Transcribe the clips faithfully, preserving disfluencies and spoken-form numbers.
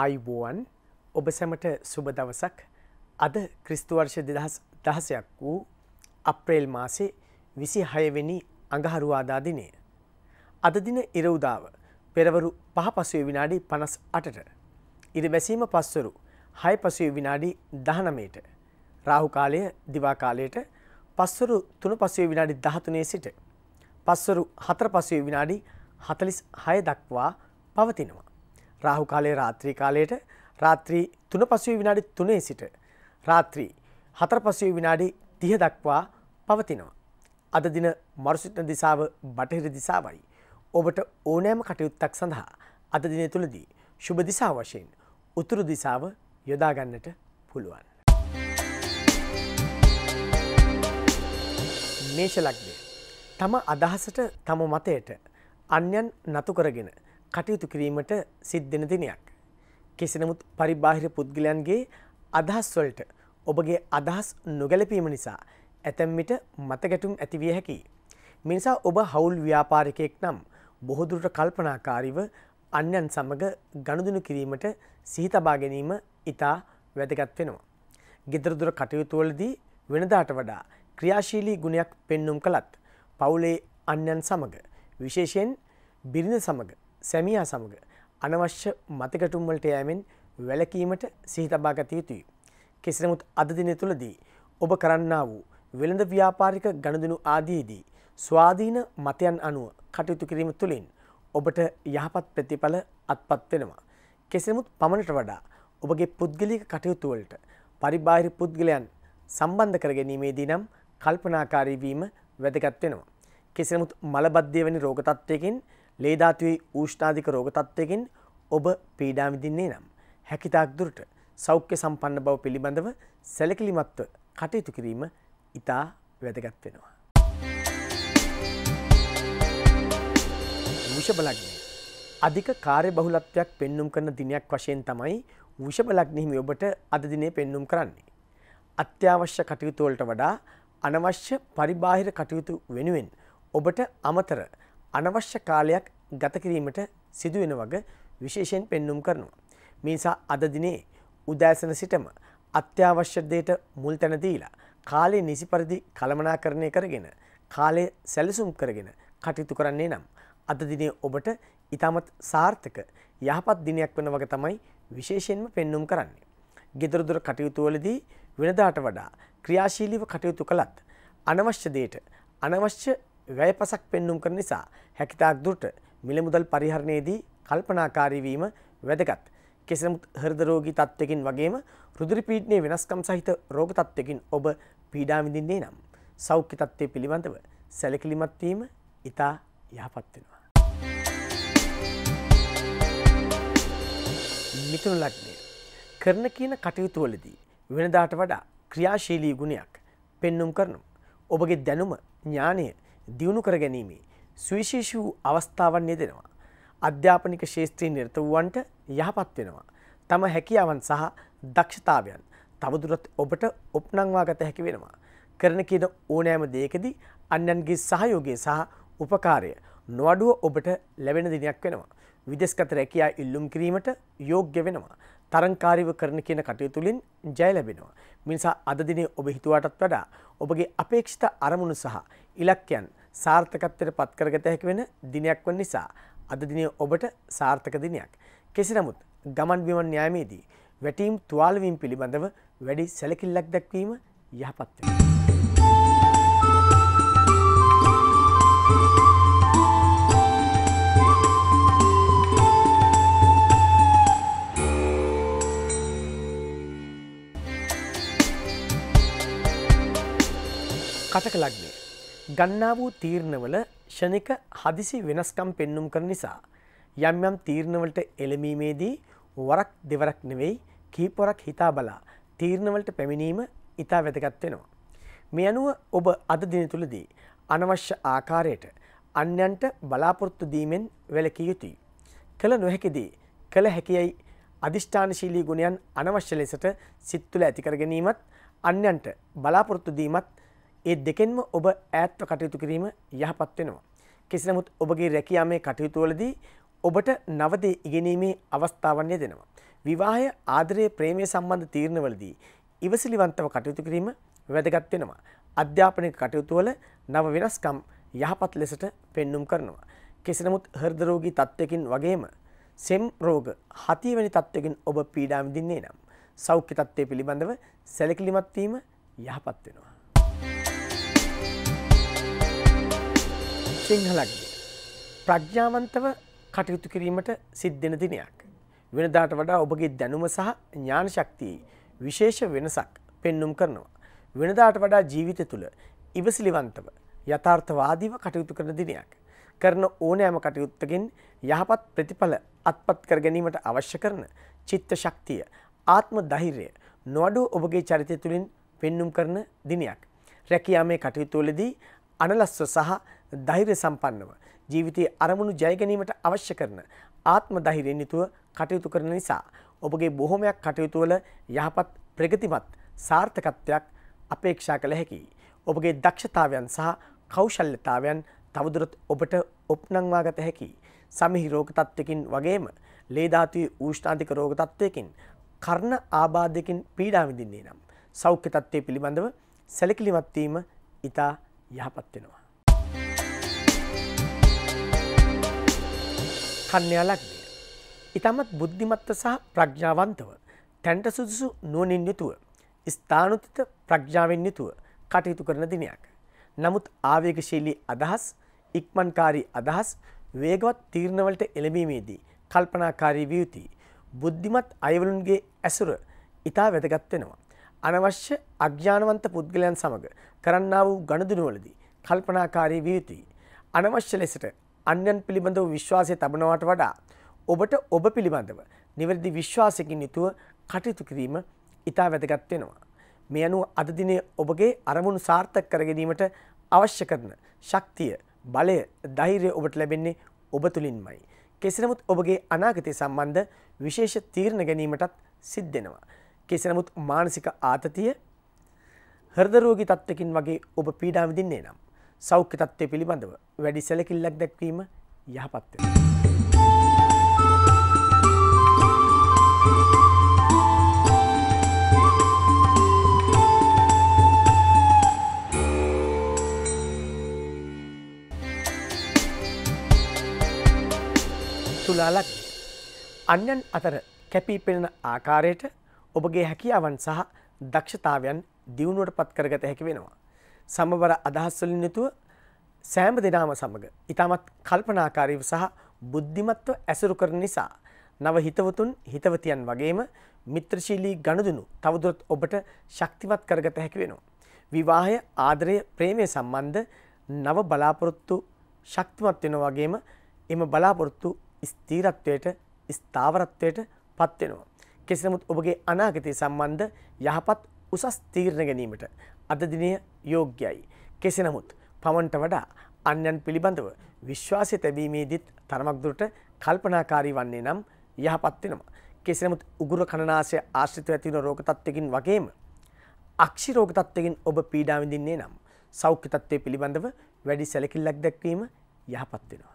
ආයුබෝවන් ඔබ සැමට සුබ දවසක්. අද ක්‍රිස්තු වර්ෂ දෙදහස් දහසක් වූ අප්‍රේල් මාසේ විසිහය වෙනි අඟහරුවාදා දිනය. අද දින ඉර උදාව පෙරවරු පහ පසුවේ විනාඩි පනස් අටට, ඉර බැසීම පස්වරු හය පසුවේ විනාඩි දහනවයට, රාහු කාලය දිවා කාලයට පස්වරු තුන පසුවේ විනාඩි දහතුනේ සිට පස්වරු හතර පසුවේ විනාඩි හතළිස් හය දක්වා පවතිනවා. රාහු කාලයේ රාත්‍රී කාලයට රාත්‍රී තුන පසුවේ විනාඩි තුනේ සිට රාත්‍රී හතර පසුවේ විනාඩි තිහ දක්වා පවතිනවා. අද දින මරුසිටින දිසාව බටහිර දිසාවයි. ඔබට ඕනෑම කටයුත්තක් සඳහා අද දින තුලදී සුබ දිසාව වශයෙන් උතුරු දිසාව යොදා ගන්නට පුළුවන්. මේෂ ලග්නය තම අදහසට තම මතයට අන්‍යයන් නතු කරගෙන කටයුතු කිරීමට සිද්ධෙන දිනයක්. කෙසේ නමුත් පරිබාහිර පුද්ගලයන්ගේ අදහස් වලට ඔබගේ අදහස් නොගැලපීම නිසා ඇතැම් විට මතගැටුම් ඇති විය හැකියි. මේ නිසා ඔබ හවුල් ව්‍යාපාරිකයෙක් නම් බොහෝ දුරට කල්පනාකාරීව අන්‍යයන් සමග ගනුදෙනු කිරීමට සිහි තබා ගැනීම ඉතා වැදගත් වෙනවා. ගෙදර දොර කටයුතු වලදී වෙනදාට වඩා ක්‍රියාශීලී ගුණයක් පෙන්눔 කළත් පවුලේ අන්‍යයන් සමග විශේෂයෙන් බිරිඳ සමග සැමියා සමග අනවශ්‍ය මතගැටුම් වලට යෑමෙන් වැළකීමට සිහි තබා ගත යුතුයි. කෙසේ නමුත් අද දින තුලදී ඔබ කරන්නා වූ වෙළඳ ව්‍යාපාරික ගනුදෙනු ආදීදී ස්වාධීන මතයන් අනුව කටයුතු කිරීම තුළින් ඔබට යහපත් ප්‍රතිඵල අත්පත් වෙනවා. කෙසේ නමුත් පමණට වඩා ඔබගේ පුද්ගලික කටයුතු වලට පරිබාහිර පුද්ගලයන් සම්බන්ධ කර ගැනීමේදී නම් කල්පනාකාරී වීම වැදගත් වෙනවා. කෙසේ නමුත් මලබද්ධය වැනි රෝග තත්ත්වයකින් ලේ ධාතුවේ ඌෂ්ණාධික රෝග තත්ත්වයකින් ඔබ පීඩා විඳින්නේ නම් හැකිතාක් දුරට සෞඛ්‍ය සම්පන්න බව පිළිබඳව සැලකිලිමත්ව කටයුතු කිරීම ඉතා වැදගත් වෙනවා. වෘෂභ ලග්නය අධික කාර්යබහුලත්වයක් පෙන්눔 කරන දිනයක් වශයෙන් තමයි වෘෂභ ලග්නෙහිමි ඔබට අද දිනේ පෙන්눔 කරන්නේ. අත්‍යවශ්‍ය කටයුතු වලට වඩා අනවශ්‍ය පරිබාහිර කටයුතු වෙනුවෙන් ඔබට අමතර අනවශ්‍ය කාලයක් ගත කිරීමට සිදුවෙන වග විශේෂයෙන් පෙන්눔 කරනවා. මේ නිසා අද දිනේ උදෑසන සිටම අත්‍යවශ්‍ය දෙයට මුල් තැන දීලා කාලය නිසි පරිදි කළමනාකරණය කරගෙන කාලය සැලසුම් කරගෙන කටයුතු කරන්නේ නම් අද දිනේ ඔබට ඉතාමත් සාර්ථක යහපත් දිනයක් වෙන වග තමයි විශේෂයෙන්ම පෙන්눔 කරන්නේ. ගෙදර දොර කටයුතු වලදී වෙනදාට වඩා ක්‍රියාශීලීව කටයුතු කළත් අනවශ්‍ය දෙයට අනවශ්‍ය වැයපසක් පෙන්눔 කරන නිසා හැකිතාක් දුරට මිල මුදල් පරිහරණයේදී කල්පනාකාරී වීම වැදගත්. කෙසේ නමුත් හෘද රෝගී තත්ත්වකින් වගේම රුධිර පීඩනයේ වෙනස්කම් සහිත රෝග තත්ත්වකින් ඔබ පීඩා විඳින්නේ නම් සෞඛ්‍ය තත්ත්වය පිළිබඳව සැලකිලිමත් වීම ඉතා යහපත් වෙනවා. මිථුන ලග්නය කරන කියන කටයුතු වලදී වෙනදාට වඩා ක්‍රියාශීලී ගුණයක් පෙන්눔 කරනවා. ඔබගේ දැනුම ඥානය දියුණු කර ගැනීමේ සුවිශේෂී වූ අවස්ථාවන් යෙදෙනවා. අධ්‍යාපනික ශාස්ත්‍රයේ නිරත වූවන්ට යහපත් වෙනවා. තම හැකියාවන් සහ දක්ෂතාවයන් තවදුරටත් ඔබට ඔප්නංවා ගත හැකි වෙනවා. කරන කියන ඕනෑම දෙයකදී අන්‍යයන්ගේ සහයෝගය සහ උපකාරය නොඅඩුව ඔබට ලැබෙන දිනයක් වෙනවා. විදේශගත රැකියා ඉල්ලුම් කිරීමට යෝග්‍ය වෙනවා. තරංකාරීව කරන කියන කටයුතු වලින් ජය ලැබෙනවා. මේ නිසා අද දිනේ ඔබ හිතුවාටත් වඩා ඔබගේ අපේක්ෂිත අරමුණු සහ ඉලක්කයන් සාර්ථකත්වයට පත් කරගත හැකි වෙන දිනයක් වන නිසා අද දිනේ ඔබට සාර්ථක දිනයක්. කෙසේ නමුත් ගමන් බිමන් න්යායමේදී වැටීම් තුවාල වීම පිළිබඳව වැඩි සැලකිල්ලක් දක්වීම යහපත් වෙනවා. කටක ලග්නය ගන්නා වූ තීරණවල ෂණික හදිසි වෙනස්කම් පෙන්눔 කරන නිසා යම් යම් තීරණවලට එළඹීමේදී වරක් දෙවරක් නෙවෙයි කීප වරක් හිතා බලා තීරණවලට පැමිණීම ඉතා වැදගත් වෙනවා. මේ අනුව ඔබ අද දින තුලදී අනවශ්‍ය ආකාරයට අන්‍යයන්ට බලාපොරොත්තු දීමෙන් වැළකී යුතුයි. කළ නොහැකිදී කළ හැකියයි අදිෂ්ඨානශීලී ගුණයන් අනවශ්‍ය ලෙසට සිත් තුළ ඇති කර ගැනීමත් අන්‍යයන්ට බලාපොරොත්තු දීමත් ඒ දෙකෙන්ම ඔබ ඈත්ව කටයුතු කිරීම යහපත් වෙනවා. කෙසේ නමුත් ඔබගේ රැකියාමේ කටයුතු වලදී ඔබට නව දේ ඉගෙනීමේ අවස්ථාවන් යෙදෙනවා. විවාහය ආදරය ප්‍රේමය සම්බන්ධ තීරණවලදී ඉවසිලිවන්තව කටයුතු කිරීම වැදගත් වෙනවා. අධ්‍යාපනික කටයුතු වල නව වෙනස්කම් යහපත් ලෙසට පෙන්눔 කරනවා. කෙසේ නමුත් හෘද රෝගී තත්ත්වයකින් වගේම සෙම් රෝග හතිය වැනි තත්ත්වයකින් ඔබ පීඩා විඳින්නේ නම් සෞඛ්‍ය තත්ත්වය පිළිබඳව සැලකිලිමත් වීම යහපත් වෙනවා. සිංහලග්නය ප්‍රඥාවන්තව කටයුතු කිරීමට සිද්ධ වෙන දිනයක්. වෙනදාට වඩා ඔබගේ දැනුම සහ ඥාන ශක්තියේ විශේෂ වෙනසක් පෙන්눔 කරනවා. වෙනදාට වඩා ජීවිතය තුළ ඉවසිලිවන්තව යථාර්ථවාදීව කටයුතු කරන දිනයක්. කරන ඕනෑම කටයුත්තකින් යහපත් ප්‍රතිඵල අත්පත් කර ගැනීමට අවශ්‍ය කරන චිත්ත ශක්තිය, ආත්ම ධෛර්යය නොඅඩුව ඔබගේ චරිතය තුළින් පෙන්눔 කරන දිනයක්. රැකියාමේ කටයුතුවලදී අනලස්ව සහ ධෛර්ය සම්පන්නව ජීවිතයේ අරමුණු ජය ගැනීමට අවශ්‍ය කරන ආත්ම ධෛර්යයෙන් යුතුව කටයුතු කරන නිසා ඔබගේ බොහෝමයක් කටයුතු වල යහපත් ප්‍රගතිමත් සාර්ථකත්වයක් අපේක්ෂා කළ හැකියි. ඔබගේ දක්ෂතාවයන් සහ කෞශල්‍යතාවයන් තවදුරටත් ඔබට ඔප්නංවා ගත හැකියි. සමහි රෝග තත්ත්වකින් වගේම ලේ ධාතුවේ උෂ්ණාධික රෝග තත්ත්වයකින් කර්ණ ආබාධයකින් පීඩා විඳින්නේ නම් සෞඛ්‍ය තත්ත්වය පිළිබඳව සැලකිලිමත් වීම ඉතා යහපත් වෙනවා. කන්‍යා ලග්නය ඉතාමත් බුද්ධිමත්ව සහ ප්‍රඥාවන්තව තැන්ට සුදුසු නුවණින් යුතුව ස්ථානුතිත ප්‍රඥාවෙන් යුතුව කටයුතු කරන දිනයක්. නමුත් ආවේගශීලී අදහස්, ඉක්මන්කාරී අදහස්, වේගවත් තීරණවලට එළඹීමේදී කල්පනාකාරී විය යුතුයි. බුද්ධිමත් අයවලුන්ගේ ඇසුර ඉතා වැදගත් වෙනවා. අනවශ්‍ය අඥානවන්ත පුද්ගලයන් සමග කරන්නා වූ ගනුදෙනුවලදී කල්පනාකාරී විය යුතුයි. අනවශ්‍ය ලෙසට අන්‍යයන් පිළිබඳව විශ්වාසය තබනවට වඩා ඔබට ඔබ පිළිබඳව නිවැරදි විශ්වාසයකින් යුතුව කටයුතු කිරීම ඉතා වැදගත් වෙනවා. මේ අනුව අද දිනේ ඔබගේ අරමුණු සාර්ථක කර ගැනීමට අවශ්‍ය කරන ශක්තිය, බලය, ධෛර්යය ඔබට ලැබෙන්නේ ඔබ තුලින්මයි. කෙසේ නමුත් ඔබගේ අනාගතය සම්බන්ධ විශේෂ තීරණ ගැනීමටත් සිද්ධ වෙනවා. කෙසේ නමුත් මානසික ආතතිය, හෘද රෝගී තත්ත්වකින් වගේ ඔබ පීඩා විඳින්නේ නම් සෞඛ්‍ය තත්ත්වය පිළිබඳව වැඩි සැලකිල්ලක් දැක්වීම යහපත් වෙනවා. තුලා ලග්නය අන්‍යයන් අතර කැපී පෙනෙන ආකාරයට ඔබගේ හැකියාවන් සහ දක්ෂතාවයන් දියුණුවට පත් කරගත හැකි වෙනවා. සමබර අදහස් වලින් යුතුව සෑම දෙනාම සමග ඊටමත් කල්පනාකාරීව සහ බුද්ධිමත්ව ඇසුරු කරන නිසා නව හිතවතුන් හිතවතියන් වගේම මිත්‍රශීලී ගනුදෙනු තවදුරටත් ඔබට ශක්තිමත් කරගත හැකි වෙනවා. විවාහය, ආදරය, ප්‍රේමය සම්බන්ධ නව බලාපොරොත්තු ශක්තිමත් වෙනවා වගේම එම බලාපොරොත්තු ස්ථීරත්වයට, ස්ථාවරත්වයට පත් වෙනවා. කෙසේ නමුත් ඔබගේ අනාගතය සම්බන්ධ යහපත් උසස් තීරණ ගැනීමට අද දිනය යෝග්‍යයි. කෙසේ නමුත් පමණට වඩා අන්‍යයන් පිළිබඳව විශ්වාසය තැබීමේදීත් තරමක් දුරට කල්පනාකාරී වන්නේ නම් යහපත් වෙනවා. කෙසේ නමුත් උගුර කනනාසය ආශ්‍රිතව ඇති වන රෝග තත්ත්වකින් වගේම අක්ෂි රෝග තත්ත්වකින් ඔබ පීඩා විඳින්නේ නම් සෞඛ්‍ය තත්ත්වය පිළිබඳව වැඩි සැලකිල්ලක් දැක්වීම යහපත් වෙනවා.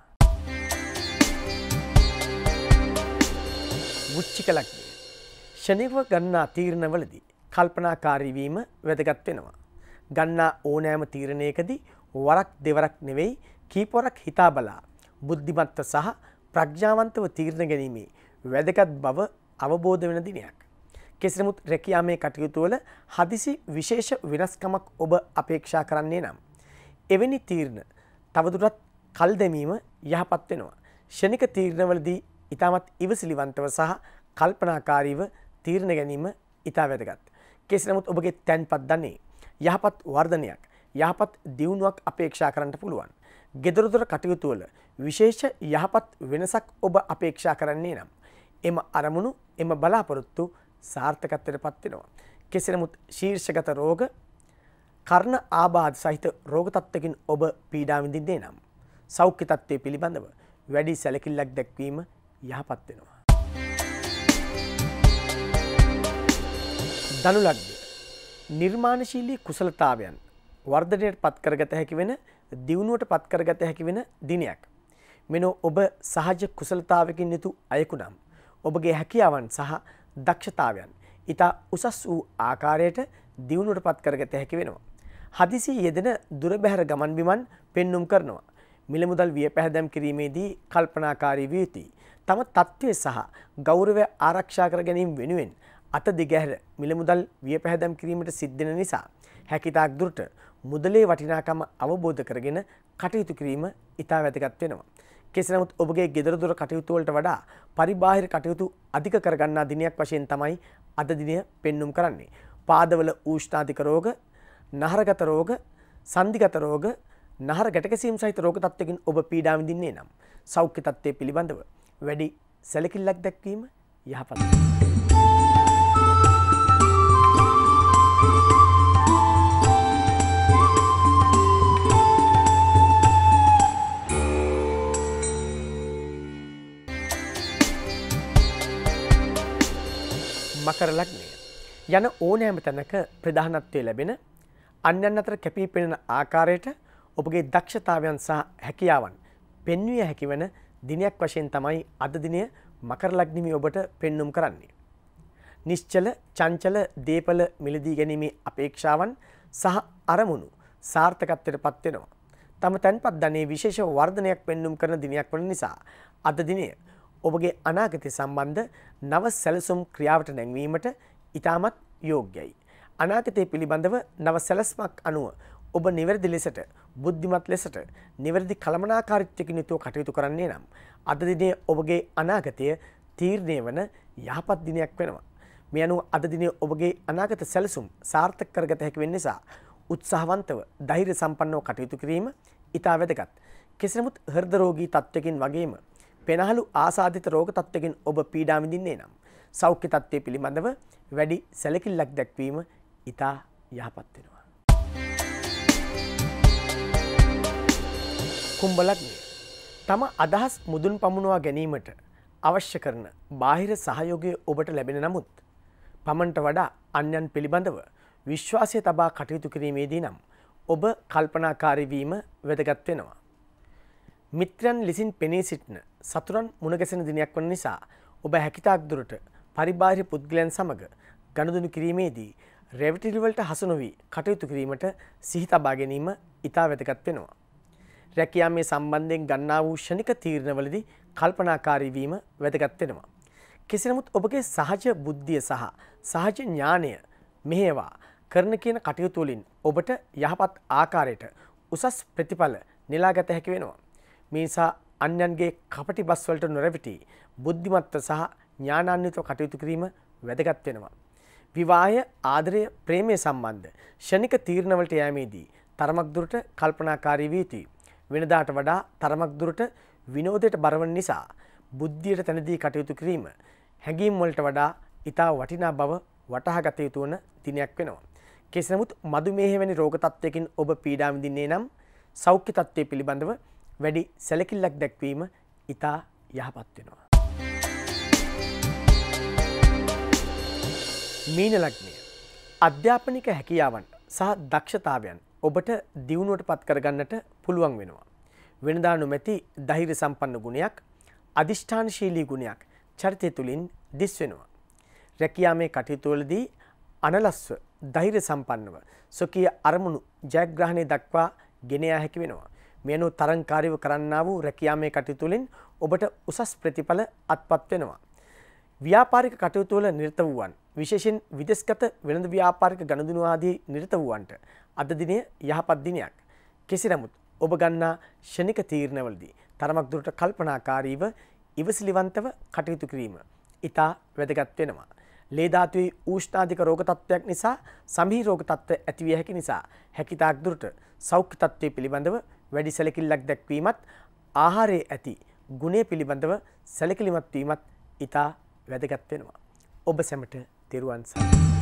වෘශ්චික ලග්නය ශනිව ගන්නා තීරණවලදී කල්පනාකාරී වීම වැදගත් වෙනවා. ගන්නා ඕනෑම තීරණයකදී වරක් දෙවරක් නෙවෙයි කීපවරක් හිතා බලා බුද්ධිමත්ව සහ ප්‍රඥාවන්තව තීරණ ගැනීමේ වැදගත් බව අවබෝධ වෙන දිනයක්. කෙසේ නමුත් රැකියාමේ කටයුතු වල හදිසි විශේෂ වෙනස්කමක් ඔබ අපේක්ෂා කරන්නේ නම් එවැනි තීරණ තවදුරටත් කල් දැමීම යහපත් වෙනවා. ශනික තීරණවලදී ඉතාමත් ඉවසිලිවන්තව සහ කල්පනාකාරීව තීරණ ගැනීම ඉතා වැදගත්. කෙසේ නමුත් ඔබගේ තැන්පත් ධනෙ යහපත් වර්ධනයක්, යහපත් දියුණුවක් අපේක්ෂා කරන්නට පුළුවන්. ගෙදරදොර කටයුතු වල විශේෂ යහපත් වෙනසක් ඔබ අපේක්ෂා කරන්නේ නම් එම අරමුණු, එම බලාපොරොත්තු සාර්ථකත්වයට පත් වෙනවා. කෙසේ නමුත් ශීර්ෂගත රෝග, කර්ණ ආබාධ සහිත රෝග තත්ත්වකින් ඔබ පීඩා විඳින්නේ නම් සෞඛ්‍ය තත්ත්වය පිළිබඳව වැඩි සැලකිල්ලක් දැක්වීම යහපත් වෙනවා. ධනු ලග්නය නිර්මාණශීලී කුසලතාවයන් වර්ධනයට පත් කරගත හැකි වෙන, දියුණුවට පත් කරගත හැකි වෙන දිනයක්. මෙනෝ ඔබ සහජ කුසලතාවකින් යුතු අයෙකු නම් ඔබගේ හැකියාවන් සහ දක්ෂතාවයන් ඉතා උසස් වූ ආකාරයට දියුණුවට පත් කරගත හැකි වෙනවා. හදිසි යෙදෙන දුර බැහැර ගමන් බිමන් පෙන්눔 කරනවා. මිල මුදල් විය පැහැදම් කිරීමේදී කල්පනාකාරී විය යුතුයි. තම තත්ත්වය සහ ගෞරවය ආරක්ෂා කර ගැනීම වෙනුවෙන් අත දිගහැර මිල මුදල් විය පැහැදම් කිරීමට සිද්ධ වෙන නිසා හැකිතාක් දුරට මුදලේ වටිනාකම අවබෝධ කරගෙන කටයුතු කිරීම ඉතා වැදගත් වෙනවා. කෙසේ නමුත් ඔබගේ ගෙදර දොර කටයුතු වලට වඩා පරිබාහිර කටයුතු අධික කරගන්නා දිනයක් වශයෙන් තමයි අද දිනය පෙන්눔 කරන්නේ. පාදවල ඌෂ්ණාධික රෝග, නහරගත රෝග, සන්ධිගත රෝග, නහර ගැටකැසීම් සහිත රෝග තත්ත්වකින් ඔබ පීඩා විඳින්නේ නම් සෞඛ්‍ය තත්ත්වය පිළිබඳව වැඩි සැලකිල්ලක් දැක්වීම යහපතයි. මකර ලග්නය යන ඕනෑම තැනක ප්‍රධානත්වය ලැබෙන අන්‍යයන් අතර කැපී පෙනෙන ආකාරයට ඔබගේ දක්ෂතාවයන් සහ හැකියාවන් පෙන්විය හැකි වන දිනයක් වශයෙන් තමයි අද දිනය මකර ලග්නිමේ ඔබට පෙන්눔 කරන්නේ. නිශ්චල චංචල දීපල මිලදී ගැනීමේ අපේක්ෂාවන් සහ අරමුණු සාර්ථකත්වයට පත් වෙනවා. තම තැන්පත් ධනයේ විශේෂ වර්ධනයක් පෙන්눔 කරන දිනයක් වන නිසා අද දිනය ඔබගේ අනාගතය සම්බන්ධ නව සැලසුම් ක්‍රියාවට නැංවීමට ඉතාමත් යෝග්‍යයි. අනාගතය පිළිබඳව නව සැලස්මක් අනුව ඔබ නිවැරදි ලෙසට බුද්ධිමත් ලෙසට නිවැරදි කළමනාකාරීත්වයකින් යුතුව කටයුතු කරන්නේ නම් අද දිනේ ඔබගේ අනාගතය තීරණය වන යහපත් දිනයක් වෙනවා. මේ අනුව අද දිනේ ඔබගේ අනාගත සැලසුම් සාර්ථක කරගත හැකි වෙන නිසා උත්සාහවන්තව ධෛර්ය සම්පන්නව කටයුතු කිරීම ඉතා වැදගත්. කෙසේ නමුත් හෘද රෝගී තත්ත්වකින් වගේම පෙනහළු ආසාදිත රෝග තත්ත්වකින් ඔබ පීඩා විඳින්නේ නම් සෞඛ්‍ය තත්ත්වය පිළිබඳව වැඩි සැලකිල්ලක් දැක්වීම ඉතා යහපත් වෙනවා. කුම්භ ලග්නය තම අදහස් මුදුන් පමුණවා ගැනීමට අවශ්‍ය කරන බාහිර සහයෝගය ඔබට ලැබෙන නමුත් පමණට වඩා අන්‍යයන් පිළිබඳව විශ්වාසය තබා කටයුතු කිරීමේදී නම් ඔබ කල්පනාකාරී වීම වැදගත් වෙනවා. මිත්‍රයන් ලෙසින් පෙනී සිටින සතුරන් මුණගැසෙන දිනයක් වන නිසා ඔබ හැකිතාක් දුරට පරිබාහිර පුද්ගලයන් සමග ගනුදෙනු කිරීමේදී රැවටිලි වලට හසු නොවී කටයුතු කිරීමට සිහි තබා ගැනීම ඉතා වැදගත් වෙනවා. රැකියාවේ සම්බන්ධයෙන් ගන්නා වූ ෂණික තීරණවලදී කල්පනාකාරී වීම වැදගත් වෙනවා. කෙසේ නමුත් ඔබගේ සහජ බුද්ධිය සහ සහජ ඥානය මෙහෙවා කරන කියන කටයුතු වලින් ඔබට යහපත් ආකාරයට උසස් ප්‍රතිඵල නෙලාගත හැකි වෙනවා. මේ නිසා අන්‍යයන්ගේ කපටි බස් වලට නොරැවටි බුද්ධිමත්ව සහ ඥානාන්විතව කටයුතු කිරීම වැදගත් වෙනවා. විවාහය, ආදරය, ප්‍රේමය සම්බන්ධ ෂණික තීරණ වලට යෑමේදී තරමක් දුරට කල්පනාකාරී විය යුතුයි. වෙනදාට වඩා තරමක් දුරට විනෝදයට බරවන නිසා බුද්ධියට තැනදී කටයුතු කිරීම හැඟීම් වලට වඩා ඉතා වටිනා බව වටහා ගත යුතු වන දිනයක් වෙනවා. කෙසේ නමුත් මధుමේහ වැනි රෝග තත්ත්වයකින් ඔබ පීඩා විඳින්නේ නම් සෞඛ්‍ය තත්ත්වය පිළිබඳව වැඩි සැලකිල්ලක් දැක්වීම ඉතා යහපත් වෙනවා. මීන ලග්නය අධ්‍යාපනික හැකියාවන් සහ දක්ෂතාවයන් ඔබට දියුණුවට පත් කරගන්නට පුළුවන් වෙනවා. වෙනදා නොමැති ධෛර්ය සම්පන්න ගුණයක්, අදිෂ්ඨානශීලී ගුණයක් චරිතය තුළින් දිස් වෙනවා. රැකියාවේ කටයුතු වලදී අනලස්ව ධෛර්ය සම්පන්නව සොකීය අරමුණු ජයග්‍රහණය දක්වා ගෙන යා හැකි වෙනවා. මේනු තරංකාරීව කරන්නා වූ රැකියාවේ කටයුතු වලින් ඔබට උසස් ප්‍රතිඵල අත්පත් වෙනවා. ව්‍යාපාරික කටයුතු වල නිරත වූවන් විශේෂයෙන් විදේශගත වෙළඳ ව්‍යාපාරික ගනුදෙනු ආදී නිරත වූවන්ට අද දිනේ යහපත් දිනයක්. කෙසේ නමුත් ඔබ ගන්නා ෂණික තීරණවලදී තරමක් දුරට කල්පනාකාරීව ඉවසිලිවන්තව කටයුතු කිරීම ඉතා වැදගත් වෙනවා. ලේ ධාතුවේ ඌෂ්ණාධික රෝග තත්ත්වයක් නිසා සමහි රෝග තත්ත්ව ඇතිවිය හැකි නිසා හැකිතාක් දුරට සෞඛ්‍ය තත්ත්වය පිළිබඳව වැඩි සැලකිල්ලක් දැක්වීමත් ආහාරයේ ඇති ගුණය පිළිබඳව සැලකිලිමත් වීමත් ඉතා වැදගත් වෙනවා. ඔබ සැමට තෙරුවන් සරණයි.